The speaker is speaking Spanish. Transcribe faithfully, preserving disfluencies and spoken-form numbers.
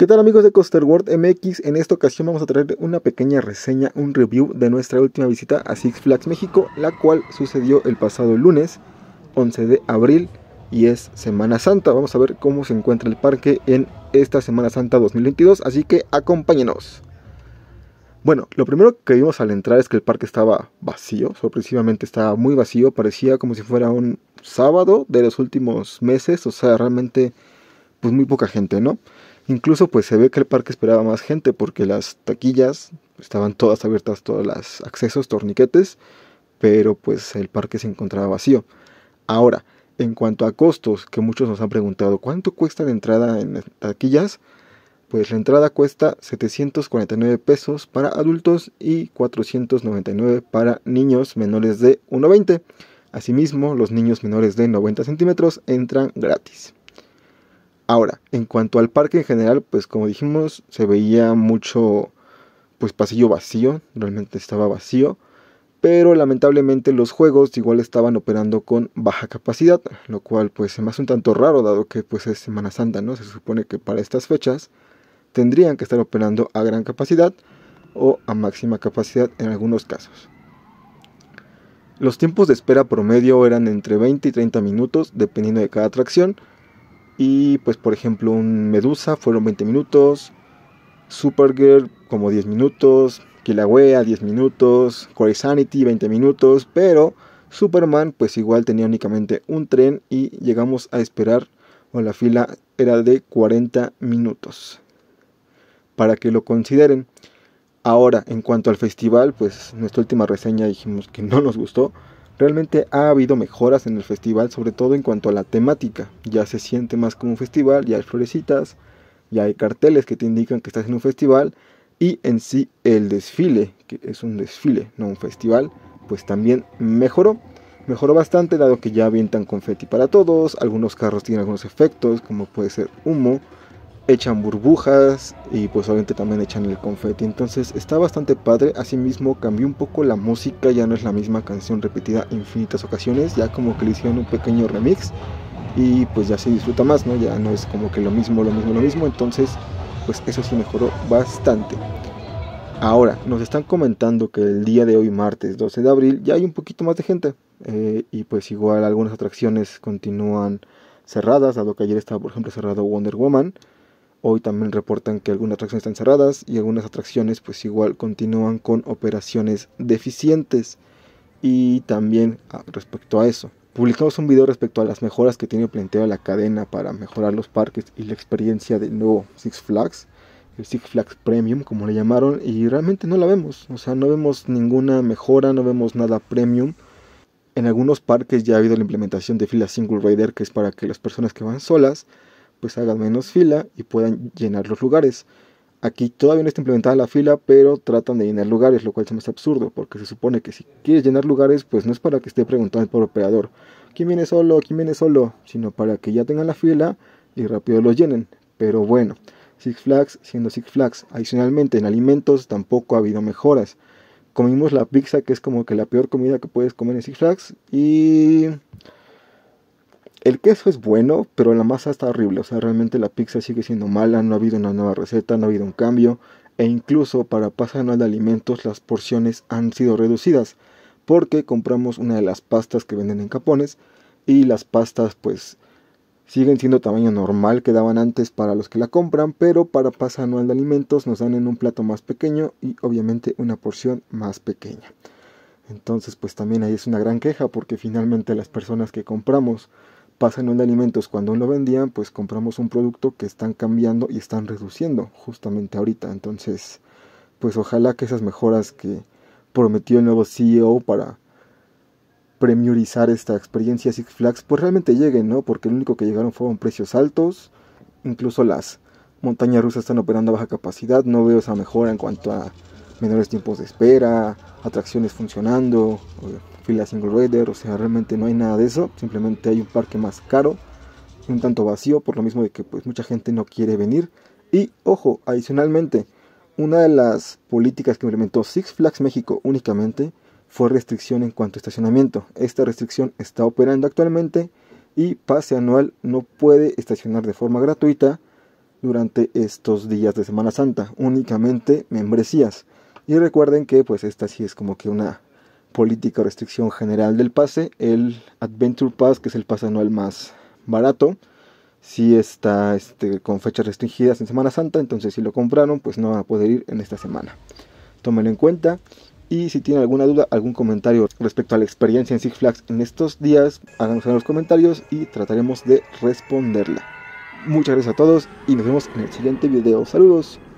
¿Qué tal amigos de Coaster World M X? En esta ocasión vamos a traer una pequeña reseña, un review de nuestra última visita a Six Flags México, la cual sucedió el pasado lunes, once de abril, y es Semana Santa. Vamos a ver cómo se encuentra el parque en esta Semana Santa dos mil veintidós, así que acompáñenos. Bueno, lo primero que vimos al entrar es que el parque estaba vacío, sorpresivamente estaba muy vacío, parecía como si fuera un sábado de los últimos meses, o sea, realmente pues muy poca gente, ¿no? Incluso pues se ve que el parque esperaba más gente porque las taquillas estaban todas abiertas, todos los accesos, torniquetes, pero pues el parque se encontraba vacío. Ahora, en cuanto a costos, que muchos nos han preguntado, ¿cuánto cuesta la entrada en las taquillas? Pues la entrada cuesta setecientos cuarenta y nueve pesos para adultos y cuatrocientos noventa y nueve para niños menores de uno veinte. Asimismo, los niños menores de noventa centímetros entran gratis. Ahora, en cuanto al parque en general, pues como dijimos, se veía mucho pues pasillo vacío, realmente estaba vacío, pero lamentablemente los juegos igual estaban operando con baja capacidad, lo cual pues se me hace un tanto raro dado que pues es Semana Santa, ¿no? Se supone que para estas fechas tendrían que estar operando a gran capacidad o a máxima capacidad en algunos casos. Los tiempos de espera promedio eran entre veinte y treinta minutos dependiendo de cada atracción. Y pues por ejemplo un Medusa fueron veinte minutos, Supergirl como diez minutos, Kilauea diez minutos, Corysanity veinte minutos, pero Superman pues igual tenía únicamente un tren y llegamos a esperar, o la fila era de cuarenta minutos, para que lo consideren. Ahora, en cuanto al festival, pues nuestra última reseña dijimos que no nos gustó. Realmente ha habido mejoras en el festival, sobre todo en cuanto a la temática. Ya se siente más como un festival, ya hay florecitas, ya hay carteles que te indican que estás en un festival. Y en sí el desfile, que es un desfile, no un festival, pues también mejoró. Mejoró bastante dado que ya avientan confeti para todos. Algunos carros tienen algunos efectos, como puede ser humo. Echan burbujas y pues obviamente también echan el confeti, entonces está bastante padre. Asimismo cambió un poco la música, ya no es la misma canción repetida infinitas ocasiones, ya como que le hicieron un pequeño remix y pues ya se disfruta más, ¿no? Ya no es como que lo mismo, lo mismo, lo mismo, entonces pues eso sí mejoró bastante. Ahora, nos están comentando que el día de hoy, martes doce de abril, ya hay un poquito más de gente eh, y pues igual algunas atracciones continúan cerradas, dado que ayer estaba por ejemplo cerrado Wonder Woman. Hoy también reportan que algunas atracciones están cerradas y algunas atracciones pues igual continúan con operaciones deficientes. Y también ah, respecto a eso, publicamos un video respecto a las mejoras que tiene planteado la cadena para mejorar los parques y la experiencia del nuevo Six Flags, el Six Flags Premium como le llamaron, y realmente no la vemos, o sea, no vemos ninguna mejora, no vemos nada premium. En algunos parques ya ha habido la implementación de fila single rider, que es para que las personas que van solas pues hagan menos fila y puedan llenar los lugares. Aquí todavía no está implementada la fila, pero tratan de llenar lugares, lo cual se me hace absurdo, porque se supone que si quieres llenar lugares, pues no es para que esté preguntando por operador, ¿quién viene solo? ¿Quién viene solo? Sino para que ya tengan la fila y rápido los llenen. Pero bueno, Six Flags siendo Six Flags. Adicionalmente en alimentos tampoco ha habido mejoras. Comimos la pizza, que es como que la peor comida que puedes comer en Six Flags, y el queso es bueno, pero la masa está horrible. O sea, realmente la pizza sigue siendo mala. No ha habido una nueva receta, no ha habido un cambio. E incluso para pase anual de alimentos las porciones han sido reducidas, porque compramos una de las pastas que venden en Capones. Y las pastas pues siguen siendo tamaño normal que daban antes para los que la compran, pero para pase anual de alimentos nos dan en un plato más pequeño y obviamente una porción más pequeña. Entonces pues también ahí es una gran queja, porque finalmente las personas que compramos pasan en alimentos cuando lo vendían, pues compramos un producto que están cambiando y están reduciendo justamente ahorita. Entonces pues ojalá que esas mejoras que prometió el nuevo C E O para premiurizar esta experiencia Six Flags pues realmente lleguen, ¿no? Porque lo único que llegaron fueron precios altos. Incluso las montañas rusas están operando a baja capacidad. No veo esa mejora en cuanto a menores tiempos de espera, atracciones funcionando, fila single rider, o sea, realmente no hay nada de eso. Simplemente hay un parque más caro, un tanto vacío, por lo mismo de que pues mucha gente no quiere venir. Y ojo, adicionalmente, una de las políticas que implementó Six Flags México únicamente fue restricción en cuanto a estacionamiento. Esta restricción está operando actualmente y pase anual no puede estacionar de forma gratuita durante estos días de Semana Santa, únicamente membresías. Y recuerden que pues esta sí es como que una política o restricción general del pase. El Adventure Pass, que es el pase anual más barato, sí está este, con fechas restringidas en Semana Santa, entonces si lo compraron pues no van a poder ir en esta semana. Tómenlo en cuenta. Y si tienen alguna duda, algún comentario respecto a la experiencia en Six Flags en estos días, háganos en los comentarios y trataremos de responderla. Muchas gracias a todos y nos vemos en el siguiente video. Saludos.